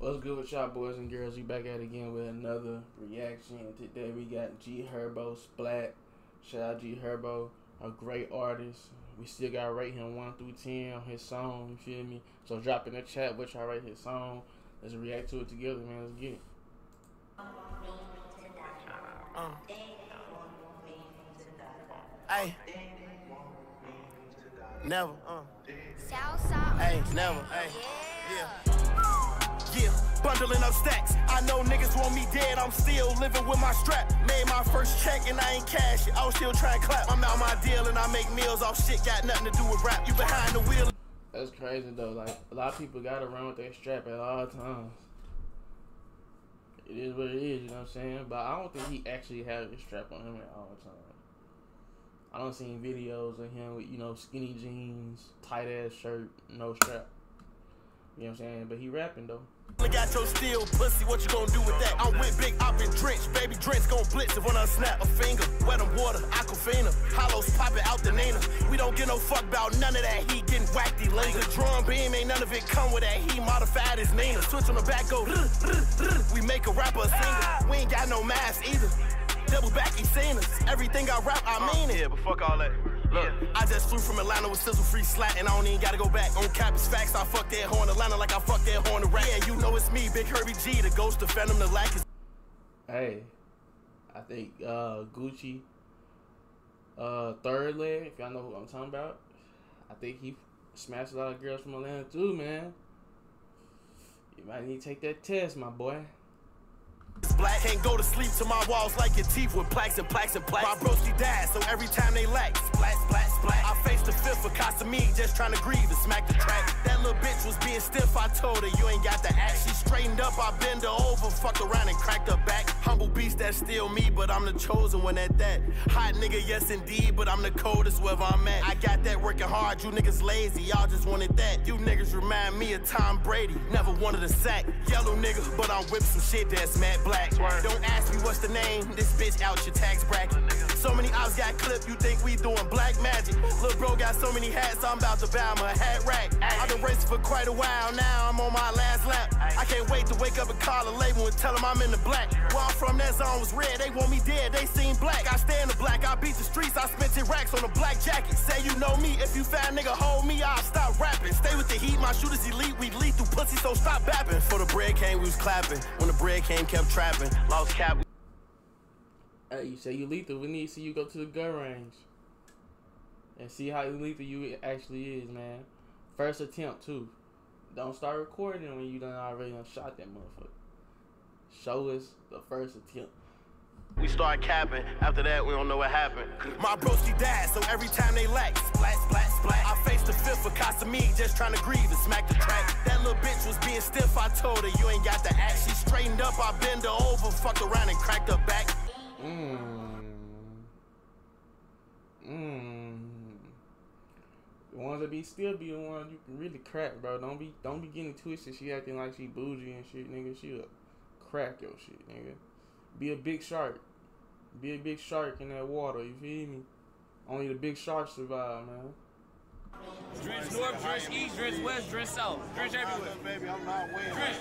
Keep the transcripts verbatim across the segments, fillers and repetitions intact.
What's good with y'all boys and girls? We back at it again with another reaction. Today we got G Herbo Splat. Shout out G Herbo, a great artist. We still gotta rate him one through ten on his song, you feel me? So drop in the chat what y'all rate his song. Let's react to it together, man. Let's get it. Uh. Hey. Never, uh. Hey, never, hey. Yeah. Yeah, bundling up stacks. I know niggas want me dead, I'm still living with my strap. Made my first check and I ain't cash it. I was still trying to clap. I'm out my deal and I make meals off shit, got nothing to do with rap. You behind the wheel. That's crazy though. Like, a lot of people gotta run with their strap at all times. It is what it is, you know what I'm saying? But I don't think he actually has a strap on him at all times. I don't see videos of him with, you know, skinny jeans, tight ass shirt, no strap. You know what I'm saying? But he rapping though. Look at your steel pussy, what you gonna do with that? I'm with big, I've been drenched, baby drenched, gon' blitz if when I snap a finger. Wet them water, aquafina, hollows popping out the Nina. We don't get no fuck about none of that, he getting whacked, he laser. The drum beam, ain't none of it come with that, he modified his Nina. Switch on the back, go, we make a rapper a singer. We ain't got no mask either. Double back, he seen us. Everything I rap, I mean it. Yeah, but fuck all that. Look, I just flew from Atlanta with sizzle free slat, and I don't even gotta go back. On campus facts, I fuck that horn Atlanta like I fuck that horn the rat. Yeah, you know it's me, Big Herbie G, the ghost of Phantom, the lack is. Hey, I think uh, Gucci, uh, third leg, if y'all know who I'm talking about, I think he smashed a lot of girls from Atlanta too, man. You might need to take that test, my boy. Black can't go to sleep to my walls like your teeth with plaques and plaques and plaques. My broski died, so every time they lack, splat, splat, splat. I faced the fifth for Casamigos, just trying to grieve and smack the track. That little bitch was being stiff, I told her you ain't got the act. She straightened up, I bend her over, fucked around and cracked her back. Humble beast, that's still me, but I'm the chosen one at that. Hot nigga, yes indeed, but I'm the coldest wherever I'm at. I got that working hard, you niggas lazy, y'all just wanted that. You niggas remind me of Tom Brady, never wanted a sack. Yellow nigga, but I'm whipping some shit that's mad black. Don't ask me what's the name, this bitch out your tax bracket. So many ops got clipped, you think we doing black magic. Lil' bro got so many hats, I'm about to buy him a hat rack. I've been racing for quite a while, now I'm on my last lap. I can't wait to wake up and call a label and tell them I'm in the black. Where I'm from, that zone was red, they want me dead, they seen black. I stay in the black, I beat the streets, I spent ten racks on a black jacket. Say you know me, if you fat nigga hold me, I'll stop rapping. Stay with the heat, my shooters elite, we lead through pussy, so stop bapping. For the bread came, we was clapping. When the bread came, kept trapping. Lost cap. Hey, you say you lethal. We need to see you go to the gun range and see how lethal you actually is, man. First attempt too. Don't start recording when you done already done shot that motherfucker. Show us the first attempt. We start capping. After that, we don't know what happened. My broski died, so every time they lack, splat, splat, splat. I faced the fifth for Casamigos, just trying to grieve and smack the track. That little bitch was being stiff, I told her you ain't got the act. She straightened up, I bend her over, fucked around and cracked her back. Mmm. Mmm. The ones that be still be the ones you can really crack, bro. Don't be don't be getting twisted. She acting like she bougie and shit, nigga. She'll crack your shit, nigga. Be a big shark. Be a big shark in that water, you feel me? Only the big sharks survive, man. Drench north, drench east, drench west, drench south. Drench everywhere. baby, I'm not winning. Drench.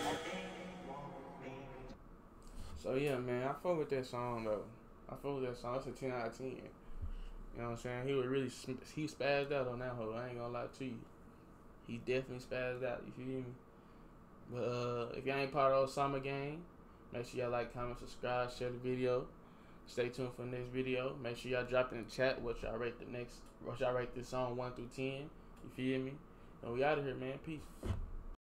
So yeah, man, I fuck with that song though. I fuck with that song. It's a ten out of ten. You know what I'm saying? He was really he spazzed out on that hoe. I ain't gonna lie to you. He definitely spazzed out. You feel me? But uh, if y'all ain't part of the summer gang, make sure y'all like, comment, subscribe, share the video. Stay tuned for the next video. Make sure y'all drop in the chat what y'all rate the next, what y'all rate this song one through ten. You feel me? And we out of here, man. Peace.